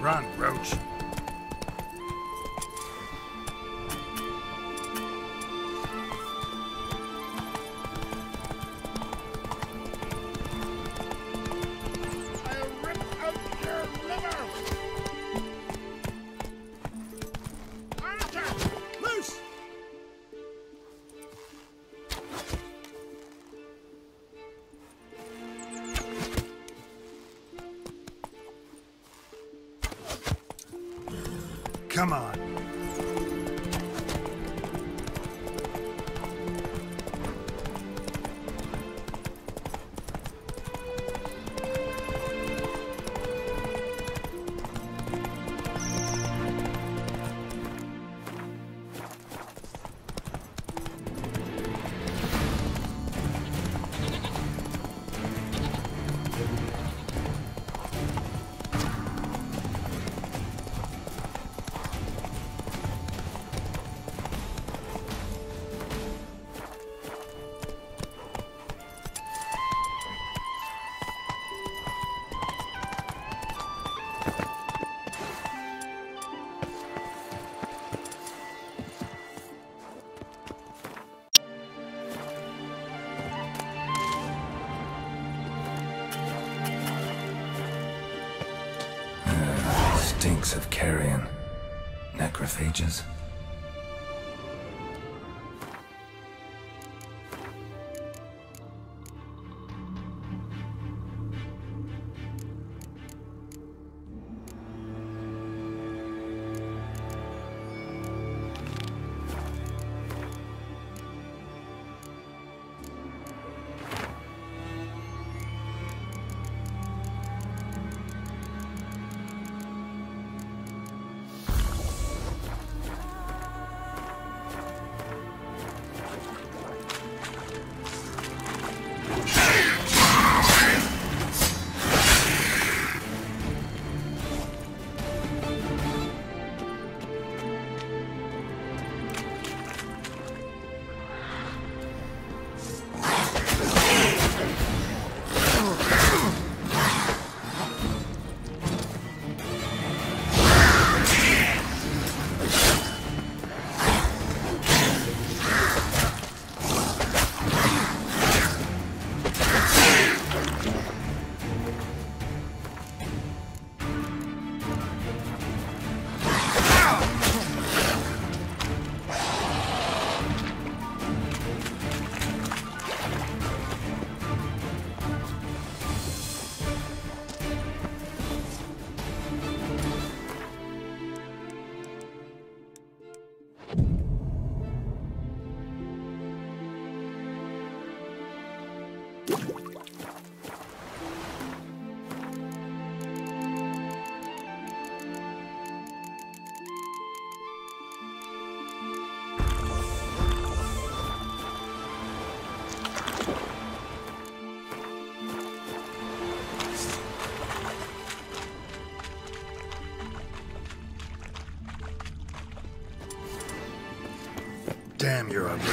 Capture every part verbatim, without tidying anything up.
Run, Roach. I'll rip out your liver! Archer! Loose! Come on. Stinks of carrion. Necrophages. Damn, you're ugly.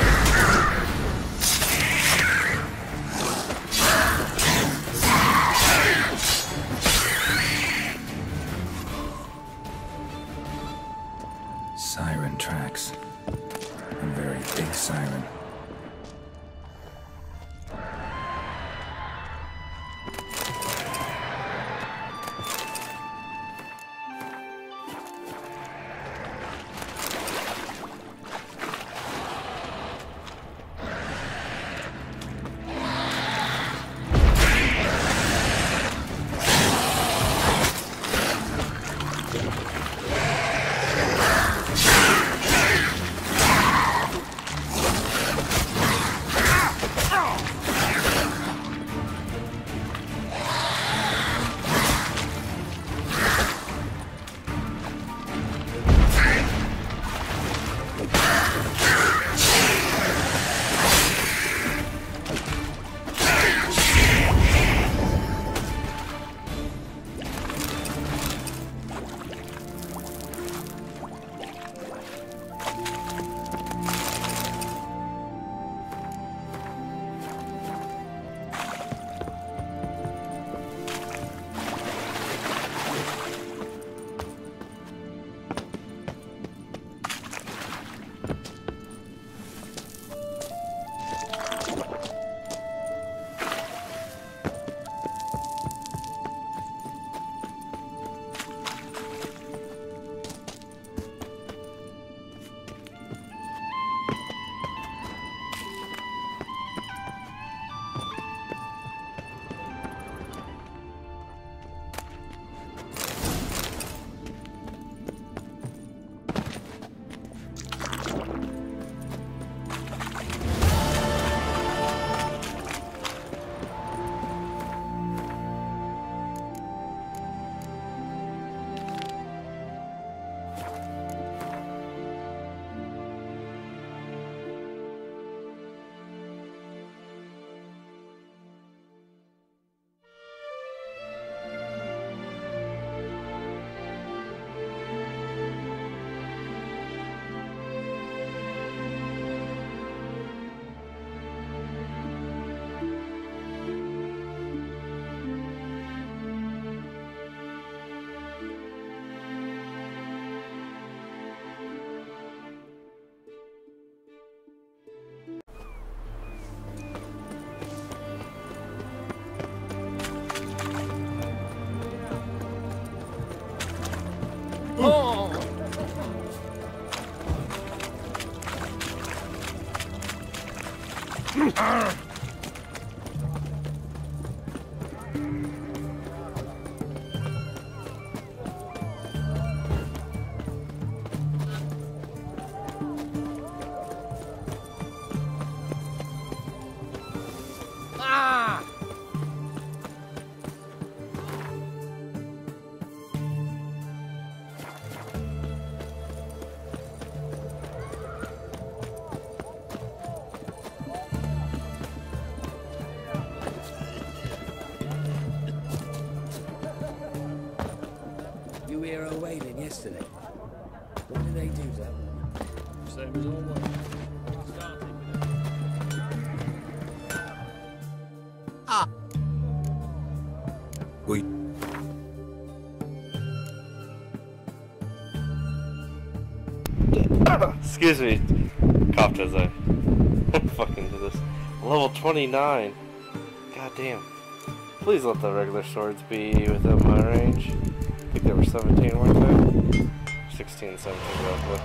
Siren tracks. A very big siren. Ah! You hear her wailing yesterday? What did they do to that woman? Same as always. We. Excuse me, coughed as I fucking did this. Level twenty-nine. God damn. Please let the regular swords be within my range. I think there were seventeen, weren't there? sixteen, seventeen, roughly.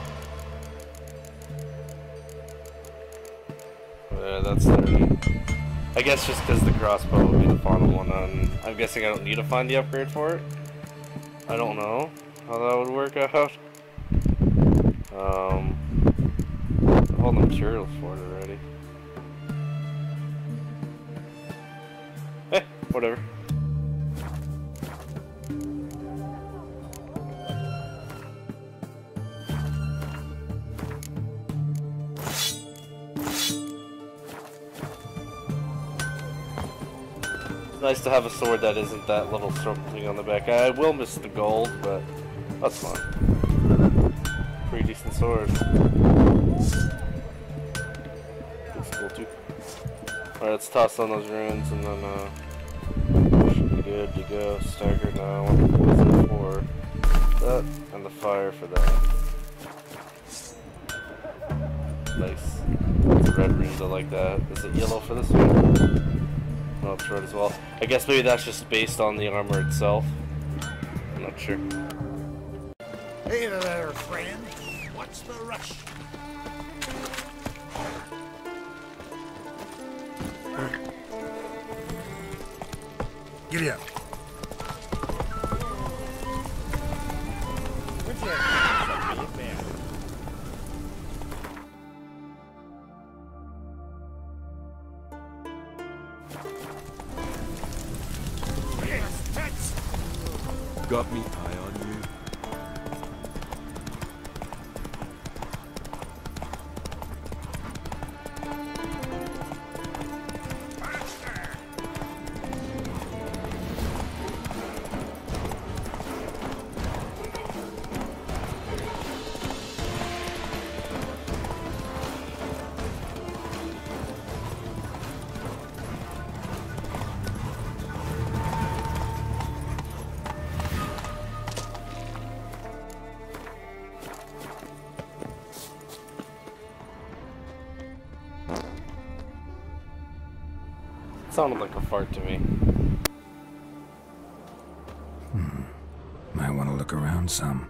Yeah, that's thirty. I guess just because the crossbow would be the final one on. I'm guessing I don't need to find the upgrade for it. I don't know how that would work out. Um, all the materials for it already. Eh, whatever. It's nice to have a sword that isn't that little circle thing on the back. I will miss the gold, but that's fine. Pretty decent sword. Looks cool too. Alright, let's toss on those runes and then uh should be good to go. Stagger now. What's it for? That and the fire for that. Nice. It's red runes, I like that. Is it yellow for this one? No, it's red as well. I guess maybe that's just based on the armor itself. I'm not sure. Hey there, friend. What's the rush? Giddy up. What's your man? Got me eye on you. Sounded like a fart to me. Hmm. Might want to look around some.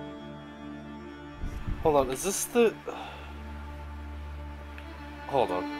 Hold on, is this the... Hold on.